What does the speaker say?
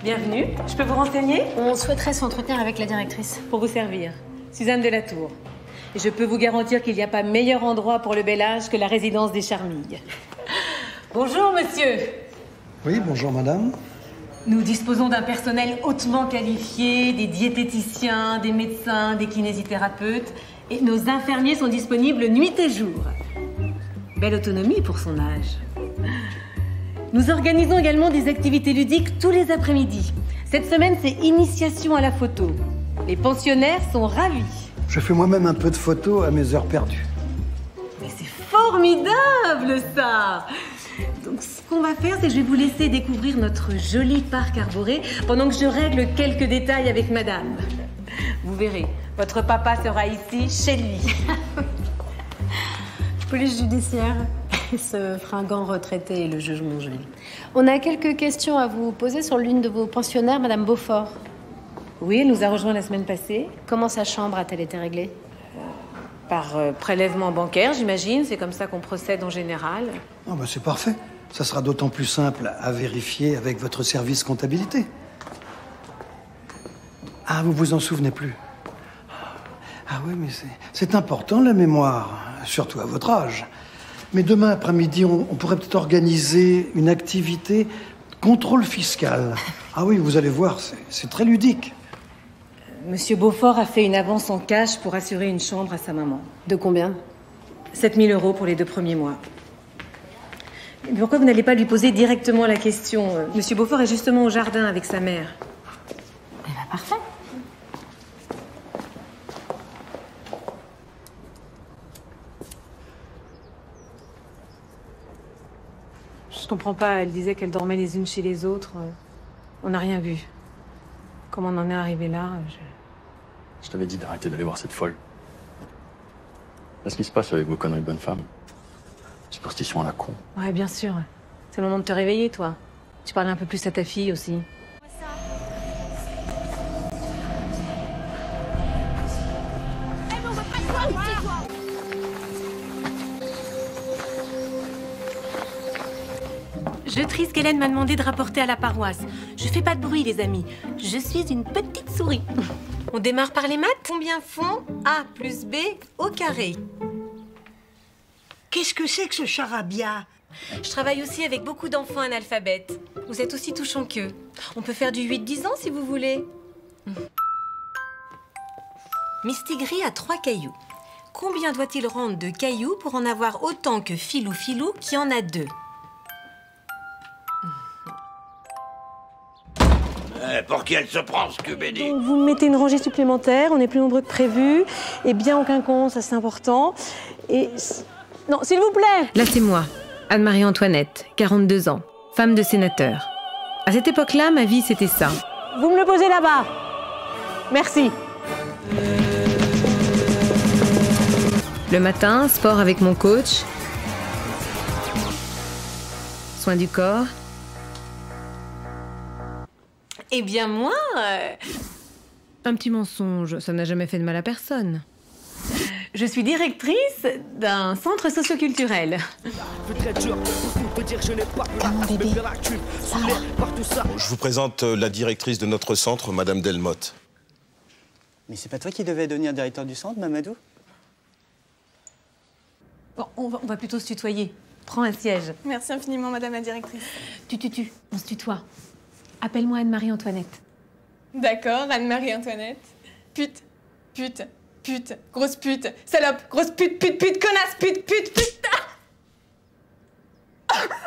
Bienvenue. Je peux vous renseigner? On souhaiterait s'entretenir avec la directrice. Pour vous servir. Suzanne Delatour. Et je peux vous garantir qu'il n'y a pas meilleur endroit pour le bel âge que la résidence des Charmilles. Bonjour, monsieur. Oui, bonjour, madame. Nous disposons d'un personnel hautement qualifié, des diététiciens, des médecins, des kinésithérapeutes. Et nos infirmiers sont disponibles nuit et jour. Belle autonomie pour son âge. Nous organisons également des activités ludiques tous les après-midi. Cette semaine, c'est initiation à la photo. Les pensionnaires sont ravis. Je fais moi-même un peu de photos à mes heures perdues. Mais c'est formidable, ça! Donc, ce qu'on va faire, c'est que je vais vous laisser découvrir notre joli parc arboré pendant que je règle quelques détails avec madame. Vous verrez, votre papa sera ici, chez lui. Police judiciaire, ce fringant retraité et le juge Mongelet. On a quelques questions à vous poser sur l'une de vos pensionnaires, Madame Beaufort. Oui, elle nous a rejoint la semaine passée. Comment sa chambre a-t-elle été réglée? Par prélèvement bancaire, j'imagine. C'est comme ça qu'on procède en général. Ah bah c'est parfait. Ça sera d'autant plus simple à vérifier avec votre service comptabilité. Ah, vous vous en souvenez plus? Ah oui, mais c'est important, la mémoire, surtout à votre âge. Mais demain après-midi, on pourrait peut-être organiser une activité contrôle fiscal. Ah oui, vous allez voir, c'est très ludique. Monsieur Beaufort a fait une avance en cash pour assurer une chambre à sa maman. De combien? 7 000 € pour les 2 premiers mois. Mais pourquoi vous n'allez pas lui poser directement la question? Monsieur Beaufort est justement au jardin avec sa mère. Eh ben, parfait. Je comprends pas, elle disait qu'elles dormaient les unes chez les autres. On n'a rien vu. Comment on en est arrivé là, Je t'avais dit d'arrêter d'aller voir cette folle. Qu'est-ce qui se passe avec vos conneries de bonne femme? Superstition à la con. Ouais, bien sûr. C'est le moment de te réveiller, toi. Tu parlais un peu plus à ta fille aussi. Je trise qu'Hélène m'a demandé de rapporter à la paroisse. Je fais pas de bruit, les amis. Je suis une petite souris. On démarre par les maths. Combien font A plus B au carré? Qu'est-ce que c'est que ce charabia? Je travaille aussi avec beaucoup d'enfants analphabètes. Vous êtes aussi touchants qu'eux. On peut faire du 8-10 ans si vous voulez. Mistigris a 3 cailloux. Combien doit-il rendre de cailloux pour en avoir autant que Filou Filou qui en a 2? Pour qui elle se prend, Scubédi? Donc vous mettez une rangée supplémentaire, on est plus nombreux que prévu, et bien au quinconce, ça c'est important. Et... Non, s'il vous plaît! Là c'est moi, Anne-Marie-Antoinette, 42 ans, femme de sénateur. À cette époque-là, ma vie c'était ça. Vous me le posez là-bas. Merci. Le matin, sport avec mon coach. Soin du corps. Eh bien moi, un petit mensonge, ça n'a jamais fait de mal à personne. Je suis directrice d'un centre socioculturel. Comment bébé? Ça va? Je vous présente la directrice de notre centre, Madame Delmotte. Mais c'est pas toi qui devais devenir directeur du centre, Mamadou? Bon, on va plutôt se tutoyer. Prends un siège. Merci infiniment, madame la directrice. On se tutoie. Appelle-moi Anne-Marie-Antoinette. D'accord, Anne-Marie-Antoinette. Pute, pute, pute, grosse pute, salope, grosse pute, pute, pute, connasse, pute, pute, pute. Ah